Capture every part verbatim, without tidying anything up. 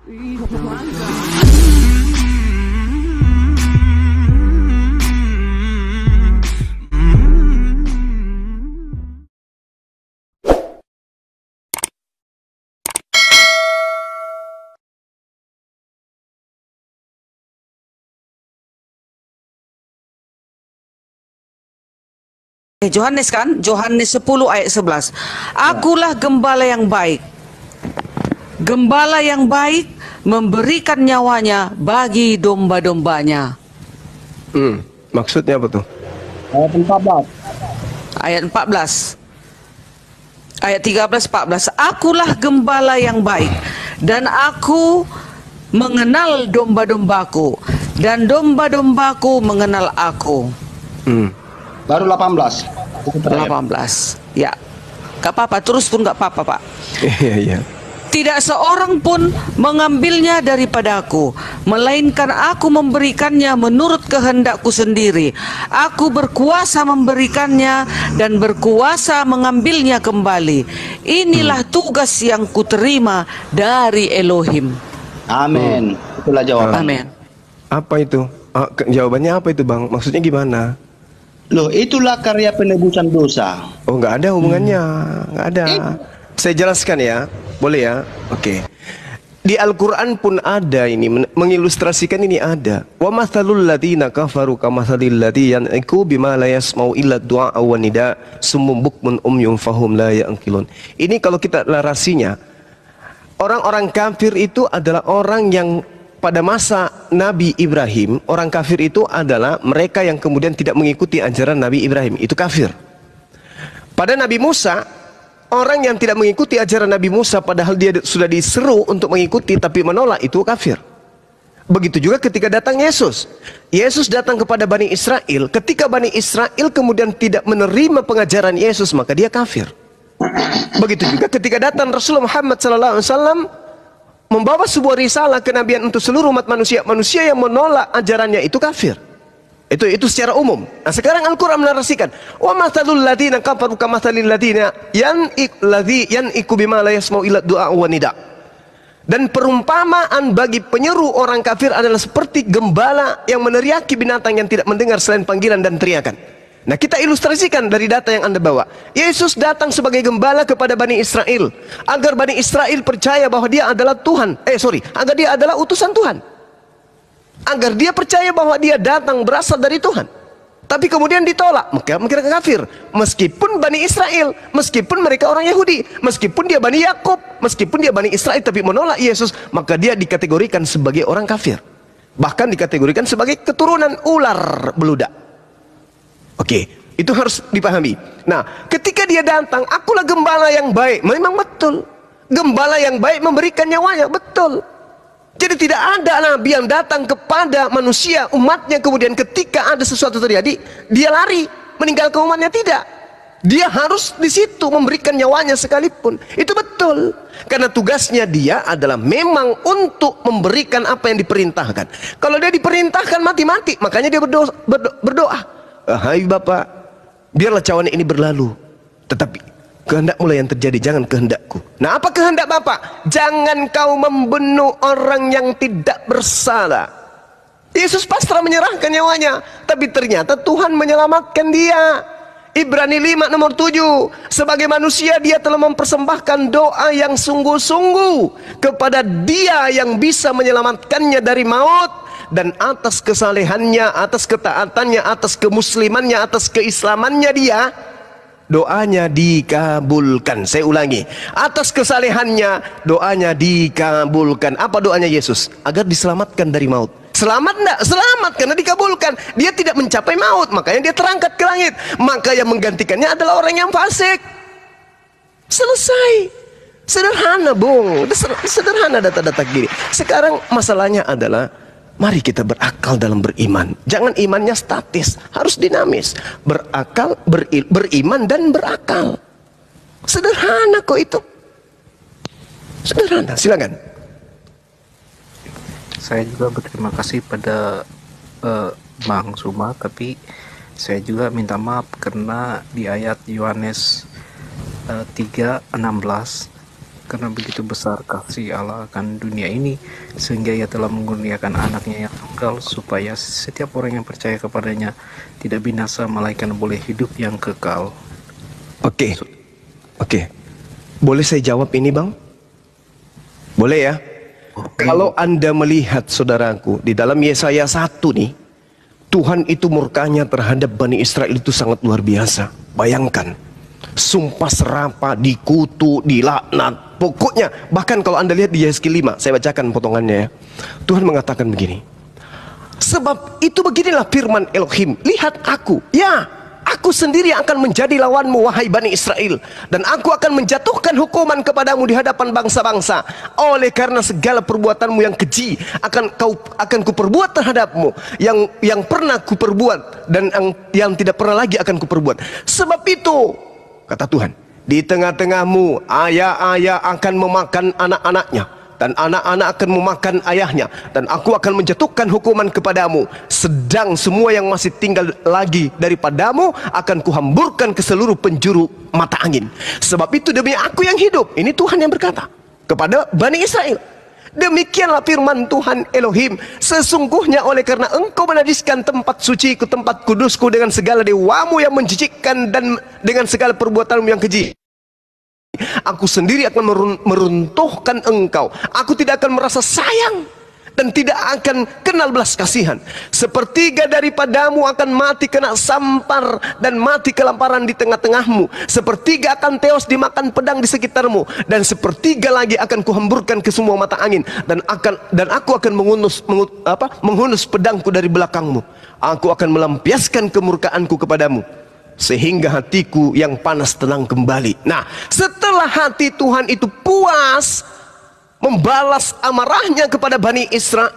Itu mantap. Yohanes kan, Yohanes sepuluh ayat sebelas. Akulah gembala yang baik. Gembala yang baik memberikan nyawanya bagi domba-dombanya. Hmm, maksudnya apa tuh? Ayat empat belas. Ayat empat belas. Ayat tiga belas, empat belas. Akulah gembala yang baik dan aku mengenal domba-dombaku dan domba-dombaku mengenal aku. Hmm. Baru delapan belas. delapan belas. Ya. Gak apa-apa, terus pun gak apa-apa, Pak. Iya, iya. Tidak seorang pun mengambilnya daripadaku, melainkan aku memberikannya menurut kehendakku sendiri. Aku berkuasa memberikannya dan berkuasa mengambilnya kembali. Inilah tugas yang kuterima dari Elohim. Amin. Hmm. Itulah jawaban. Amin. Apa itu? Ah, ke- jawabannya apa itu, Bang? Maksudnya gimana? Loh, itulah karya penebusan dosa. Oh, nggak ada hubungannya, nggak ada. Eh. Saya jelaskan ya, boleh ya? Oke. Di Al-Quran pun ada ini, men- mengilustrasikan ini ada. Wa mathalul ladzina kafaru kamathalil ladzi yan'iku bima la yasma'u illa du'a wa nida summum bukmun umyum fahum la ya'qilun. Ini kalau kita narasinya, orang-orang kafir itu adalah orang yang pada masa Nabi Ibrahim, orang kafir itu adalah mereka yang kemudian tidak mengikuti ajaran Nabi Ibrahim, itu kafir. Pada Nabi Musa, orang yang tidak mengikuti ajaran Nabi Musa padahal dia sudah diseru untuk mengikuti tapi menolak, itu kafir. Begitu juga ketika datang Yesus. Yesus datang kepada Bani Israel, ketika Bani Israel kemudian tidak menerima pengajaran Yesus, maka dia kafir. Begitu juga ketika datang Rasulullah Muhammad sallallahu alaihi wasallam membawa sebuah risalah kenabian untuk seluruh umat manusia, manusia yang menolak ajarannya itu kafir. Itu itu secara umum. Nah, sekarang Al-Qur'an menarasikan, "Wa mathalul ladzina kafaru kamathalil ladzina yan'iq ladzi yan'iku bima la yasma'u illa du'a wa nida." Dan perumpamaan bagi penyeru orang kafir adalah seperti gembala yang meneriaki binatang yang tidak mendengar selain panggilan dan teriakan. Nah, kita ilustrasikan dari data yang Anda bawa. Yesus datang sebagai gembala kepada Bani Israel agar Bani Israel percaya bahwa dia adalah Tuhan. Eh, sorry, agar dia adalah utusan Tuhan. Agar dia percaya bahwa dia datang berasal dari Tuhan. Tapi kemudian ditolak, maka mereka kafir. Meskipun Bani Israel, meskipun mereka orang Yahudi, meskipun dia Bani Yakub, meskipun dia Bani Israel tapi menolak Yesus, maka dia dikategorikan sebagai orang kafir. Bahkan dikategorikan sebagai keturunan ular beludak. Oke, itu harus dipahami. Nah, ketika dia datang, akulah gembala yang baik. Memang betul. Gembala yang baik memberikan nyawanya, betul. Jadi tidak ada nabi yang datang kepada manusia, umatnya, kemudian ketika ada sesuatu terjadi, dia lari, meninggalkan umatnya. Tidak. Dia harus di situ memberikan nyawanya sekalipun. Itu betul. Karena tugasnya dia adalah memang untuk memberikan apa yang diperintahkan. Kalau dia diperintahkan mati-mati, makanya dia berdoa. berdoa. Hai Bapak, biarlah cawan ini berlalu, tetapi kehendakmu lah yang terjadi, jangan kehendakku. Nah, apa kehendak Bapak? Jangan kau membunuh orang yang tidak bersalah. Yesus pasrah menyerahkan nyawanya, tapi ternyata Tuhan menyelamatkan dia. Ibrani lima nomor tujuh, sebagai manusia dia telah mempersembahkan doa yang sungguh-sungguh kepada dia yang bisa menyelamatkannya dari maut. Dan atas kesalehannya, atas ketaatannya, atas kemuslimannya, atas keislamannya dia, doanya dikabulkan. Saya ulangi, atas kesalehannya, doanya dikabulkan. Apa doanya Yesus? Agar diselamatkan dari maut. Selamat enggak? Selamat karena dikabulkan. Dia tidak mencapai maut, makanya dia terangkat ke langit. Maka yang menggantikannya adalah orang yang fasik. Selesai. Sederhana, Bung. Sederhana data-data gini. Sekarang masalahnya adalah, mari kita berakal dalam beriman. Jangan imannya statis, harus dinamis. Berakal, beril, beriman dan berakal. Sederhana kok itu. Sederhana, silakan. Saya juga berterima kasih pada uh, Bang Suma, tapi saya juga minta maaf karena di ayat Yohanes uh, tiga enam belas karena begitu besar kasih Allah akan dunia ini, sehingga ia telah mengurniakan anaknya yang tunggal, supaya setiap orang yang percaya kepadanya tidak binasa, melainkan boleh hidup yang kekal. Oke, oke. Boleh saya jawab ini, Bang? Boleh ya? Oke. Kalau Anda melihat, saudaraku, di dalam Yesaya satu nih, Tuhan itu murkanya terhadap Bani Israel itu sangat luar biasa. Bayangkan, sumpah serapah, dikutu, dilaknat. Pokoknya, bahkan kalau Anda lihat di Yesaya lima, saya bacakan potongannya ya. Tuhan mengatakan begini. Sebab itu beginilah firman Elohim, lihat aku, ya, aku sendiri akan menjadi lawanmu, wahai Bani Israel, dan aku akan menjatuhkan hukuman kepadamu di hadapan bangsa-bangsa. Oleh karena segala perbuatanmu yang keji akan kau akan kuperbuat terhadapmu, yang yang pernah kuperbuat dan yang, yang tidak pernah lagi akan kuperbuat. Sebab itu, kata Tuhan, di tengah-tengahmu ayah-ayah akan memakan anak-anaknya, dan anak-anak akan memakan ayahnya, dan aku akan menjatuhkan hukuman kepadamu. Sedang semua yang masih tinggal lagi daripadamu akan kuhamburkan ke seluruh penjuru mata angin. Sebab itu demi aku yang hidup, ini Tuhan yang berkata kepada Bani Israel, demikianlah firman Tuhan Elohim, sesungguhnya oleh karena engkau menajiskan tempat suciku, tempat kudusku dengan segala dewamu yang menjijikkan dan dengan segala perbuatanmu yang keji, aku sendiri akan meruntuhkan engkau. Aku tidak akan merasa sayang dan tidak akan kenal belas kasihan. Sepertiga daripadamu akan mati kena sampar dan mati kelaparan di tengah-tengahmu. Sepertiga akan teos dimakan pedang di sekitarmu, dan sepertiga lagi akan kuhamburkan ke semua mata angin, dan akan dan aku akan mengunus mengut, apa, menghunus pedangku dari belakangmu. Aku akan melampiaskan kemurkaanku kepadamu, sehingga hatiku yang panas tenang kembali. Nah, setelah hati Tuhan itu puas membalas amarahnya kepada Bani Israel,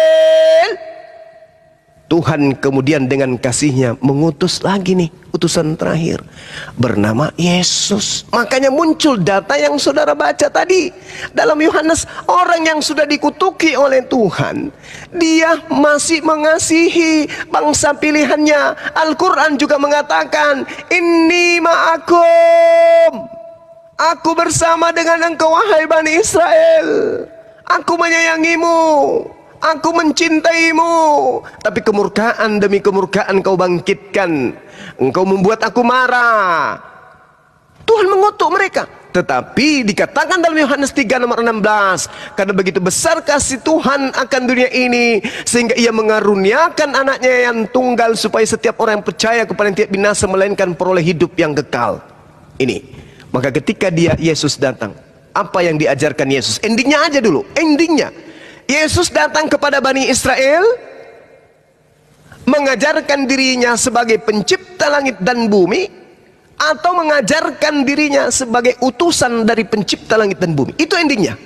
Tuhan kemudian dengan kasihnya mengutus lagi nih utusan terakhir bernama Yesus. Makanya muncul data yang saudara baca tadi dalam Yohanes, orang yang sudah dikutuki oleh Tuhan, dia masih mengasihi bangsa pilihannya. Al-Quran juga mengatakan, inni ma'akum, aku bersama dengan engkau wahai Bani Israel, aku menyayangimu, aku mencintaimu, tapi kemurkaan demi kemurkaan kau bangkitkan, engkau membuat aku marah. Tuhan mengutuk mereka. Tetapi dikatakan dalam Yohanes tiga nomor enam belas, karena begitu besar kasih Tuhan akan dunia ini, sehingga ia mengaruniakan anaknya yang tunggal, supaya setiap orang yang percaya kepada tidak binasa, melainkan peroleh hidup yang kekal. Ini, maka ketika dia Yesus datang, apa yang diajarkan Yesus? Endingnya aja dulu, endingnya Yesus datang kepada Bani Israel, mengajarkan dirinya sebagai pencipta langit dan bumi, atau mengajarkan dirinya sebagai utusan dari pencipta langit dan bumi. Itu endingnya.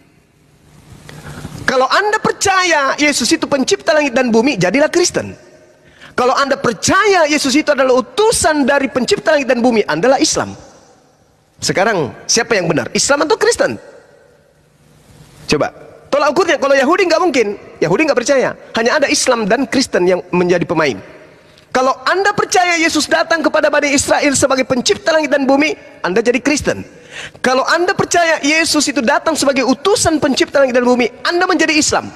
Kalau Anda percaya Yesus itu pencipta langit dan bumi, jadilah Kristen. Kalau Anda percaya Yesus itu adalah utusan dari pencipta langit dan bumi, Anda adalah Islam. Sekarang siapa yang benar, Islam atau Kristen? Coba tolak ukurnya. Kalau Yahudi nggak mungkin, Yahudi nggak percaya, hanya ada Islam dan Kristen yang menjadi pemain. Kalau Anda percaya Yesus datang kepada Bani Israel sebagai pencipta langit dan bumi, Anda jadi Kristen. Kalau Anda percaya Yesus itu datang sebagai utusan pencipta langit dan bumi, Anda menjadi Islam.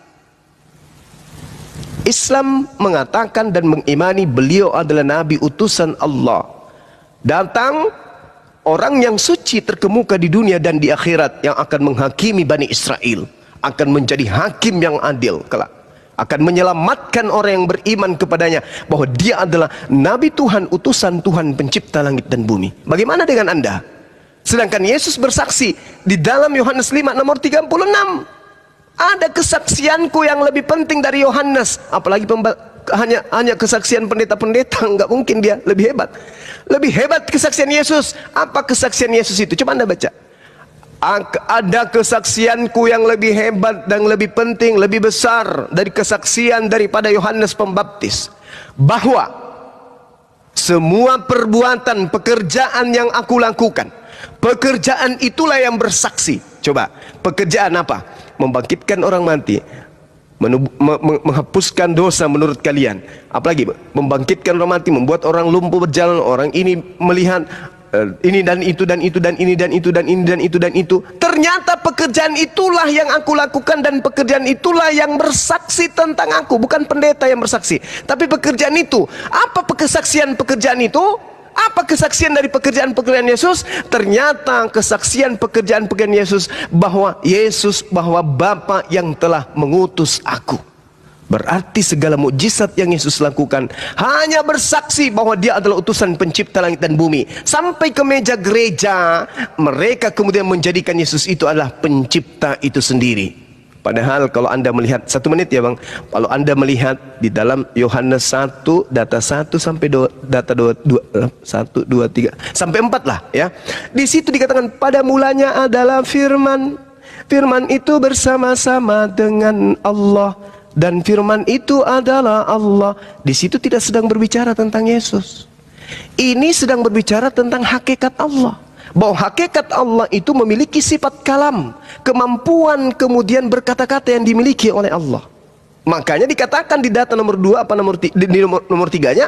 Islam mengatakan dan mengimani beliau adalah Nabi utusan Allah, datang orang yang suci terkemuka di dunia dan di akhirat, yang akan menghakimi Bani Israel, akan menjadi hakim yang adil kelak, akan menyelamatkan orang yang beriman kepadanya, bahwa dia adalah Nabi Tuhan, utusan Tuhan, pencipta langit dan bumi. Bagaimana dengan Anda? Sedangkan Yesus bersaksi di dalam Yohanes lima nomor tiga puluh enam, ada kesaksianku yang lebih penting dari Yohanes. Apalagi hanya hanya kesaksian pendeta-pendeta, nggak mungkin dia lebih hebat. Lebih hebat kesaksian Yesus. Apa kesaksian Yesus itu? Coba Anda baca. Ada kesaksianku yang lebih hebat dan lebih penting, lebih besar dari kesaksian daripada Yohanes Pembaptis, bahwa semua perbuatan pekerjaan yang aku lakukan, pekerjaan itulah yang bersaksi. Coba, pekerjaan apa? Membangkitkan orang mati, menghapuskan dosa menurut kalian. Apalagi membangkitkan orang mati, membuat orang lumpuh berjalan, orang ini melihat, ini dan itu dan itu dan ini dan itu dan ini dan itu dan itu. Ternyata pekerjaan itulah yang aku lakukan, dan pekerjaan itulah yang bersaksi tentang aku. Bukan pendeta yang bersaksi, tapi pekerjaan itu. Apa kesaksian pekerjaan itu? Apa kesaksian dari pekerjaan-pekerjaan Yesus? Ternyata kesaksian pekerjaan-pekerjaan Yesus bahwa Yesus, bahwa Bapa yang telah mengutus aku. Berarti segala mukjizat yang Yesus lakukan hanya bersaksi bahwa dia adalah utusan pencipta langit dan bumi. Sampai ke meja gereja, mereka kemudian menjadikan Yesus itu adalah pencipta itu sendiri. Padahal kalau Anda melihat, satu menit ya Bang, kalau Anda melihat di dalam Yohanes satu, data satu sampai dua, data dua, dua, satu, dua, tiga, sampai empat lah ya. Di situ dikatakan pada mulanya adalah firman. Firman itu bersama-sama dengan Allah. Dan firman itu adalah Allah. Di situ tidak sedang berbicara tentang Yesus. Ini sedang berbicara tentang hakikat Allah. Bahwa hakikat Allah itu memiliki sifat kalam, kemampuan kemudian berkata-kata yang dimiliki oleh Allah. Makanya dikatakan di data nomor dua apa nomor di, di nomor, nomor tiganya,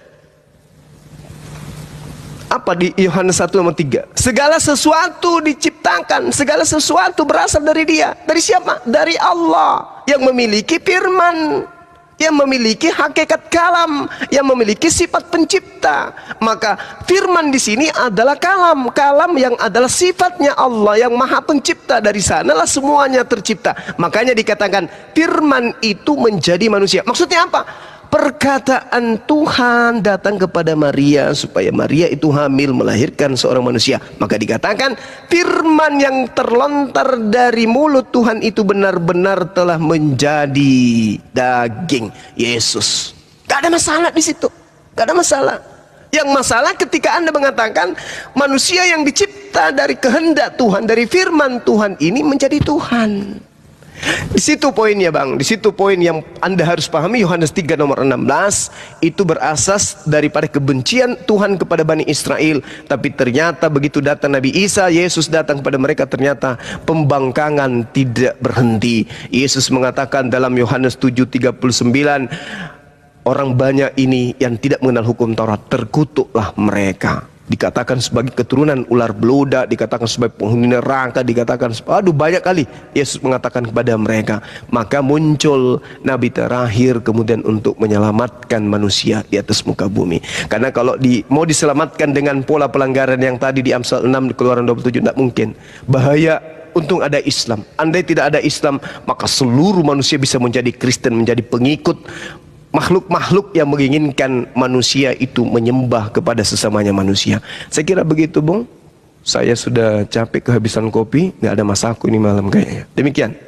apa di Yohanes satu nomor tiga, segala sesuatu diciptakan, segala sesuatu berasal dari Dia. Dari siapa? Dari Allah yang memiliki firman, yang memiliki hakikat kalam, yang memiliki sifat pencipta. Maka firman di sini adalah kalam, kalam yang adalah sifatnya Allah yang maha pencipta. Dari sanalah semuanya tercipta. Makanya dikatakan firman itu menjadi manusia. Maksudnya apa? Perkataan Tuhan datang kepada Maria supaya Maria itu hamil melahirkan seorang manusia. Maka dikatakan firman yang terlontar dari mulut Tuhan itu benar-benar telah menjadi daging Yesus. Gak ada masalah di situ. Gak ada masalah. Yang masalah ketika Anda mengatakan manusia yang dicipta dari kehendak Tuhan, dari firman Tuhan ini menjadi Tuhan. Di situ poinnya Bang, di situ poin yang Anda harus pahami. Yohanes tiga nomor enam belas itu berasas daripada kebencian Tuhan kepada Bani Israel. Tapi ternyata begitu datang Nabi Isa, Yesus datang kepada mereka, ternyata pembangkangan tidak berhenti. Yesus mengatakan dalam Yohanes tujuh tiga puluh sembilan, orang banyak ini yang tidak mengenal hukum Taurat, terkutuklah mereka. Dikatakan sebagai keturunan ular beludak, dikatakan sebagai penghuni neraka, dikatakan aduh banyak kali Yesus mengatakan kepada mereka. Maka muncul Nabi terakhir kemudian untuk menyelamatkan manusia di atas muka bumi. Karena kalau di, mau diselamatkan dengan pola pelanggaran yang tadi di Amsal enam, di Keluaran dua puluh tujuh, tidak mungkin. Bahaya. Untung ada Islam. Andai tidak ada Islam, maka seluruh manusia bisa menjadi Kristen, menjadi pengikut makhluk-makhluk yang menginginkan manusia itu menyembah kepada sesamanya manusia. Saya kira begitu Bung. Saya sudah capek kehabisan kopi. Nggak ada masaku ini malam kayaknya. Demikian.